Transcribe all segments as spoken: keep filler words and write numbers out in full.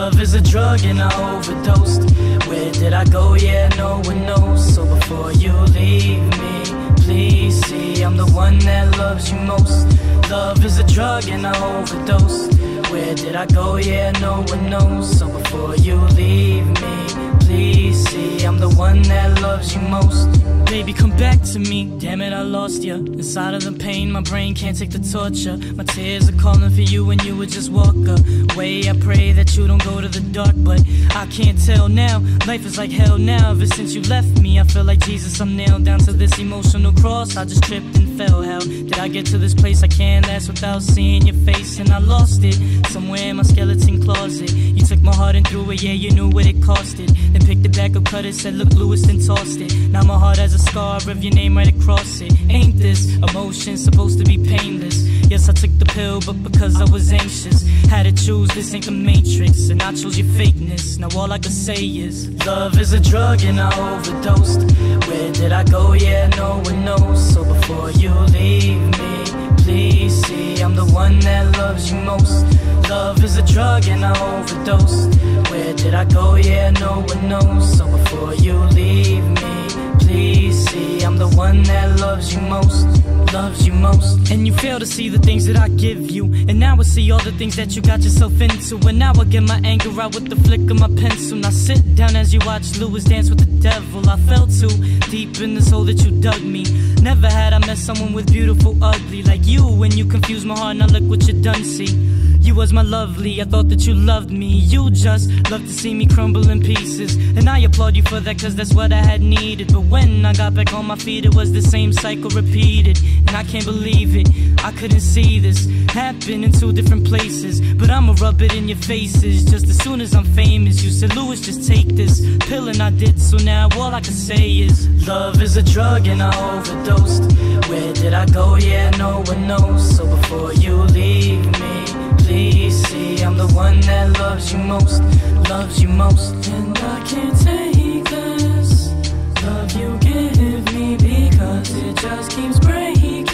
Love is a drug and I overdosed. Where did I go? Yeah, no one knows. So before you leave me, please see I'm the one that loves you most. Love is a drug and I overdosed. Where did I go? Yeah, no one knows. So before you leave me, please see I'm the one that loves you most. Baby, come back to me. Damn it, I lost ya. Inside of the pain, my brain can't take the torture. My tears are calling for you and you would just walk away. I pray that you don't go to the dark, but I can't tell now. Life is like hell now. Ever since you left me, I feel like Jesus, I'm nailed down to this emotional cross. I just tripped and fell. How did I get to this place? I can't last without seeing your face, and I lost it somewhere in my skeleton closet. You took my heart and threw it, yeah, you knew what it costed. Then picked it back up, cut it, said look Lewis, then tossed it. Now my heart has a scar of your name right across it. Ain't this emotion supposed to be painless? Yes, I took the pill, but because I was anxious, had to choose, this ain't the Matrix, and I chose your fakeness. Now all I can say is love is a drug and I overdosed. Where did I go? Yeah, no one knows. So before you leave me, please see I'm the one that loves you most. Love is a drug and I overdosed. Where did I go? Yeah, no one knows. So before you leave me, please see I'm the one that loves you most. Loves you most. And you fail to see the things that I give you, and now I see all the things that you got yourself into. And now I get my anger out with the flick of my pencil. Now sit down as you watch Lewis dance with the devil. I fell too deep in this hole that you dug me. Never had I met someone with beautiful ugly like you. When you confused my heart, now look what you done, see. You was my lovely, I thought that you loved me. You just loved to see me crumble in pieces, and I applaud you for that, cause that's what I had needed. But when I got back on my feet, it was the same cycle repeated. And I can't believe it, I couldn't see this happen in two different places. But I'ma rub it in your faces just as soon as I'm famous. You said, Lewis, just take this pill, and I did. So now all I can say is love is a drug and I overdosed. Where did I go? Yeah, no one knows. So before you leave me, please see I'm the one that loves you most. Loves you most. And I can't take this love you give me, because it just keeps breaking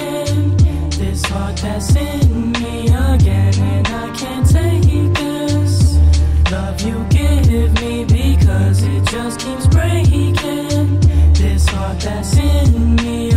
this heart that's in me again. And I can't take this love you give me, because it just keeps breaking this heart that's in me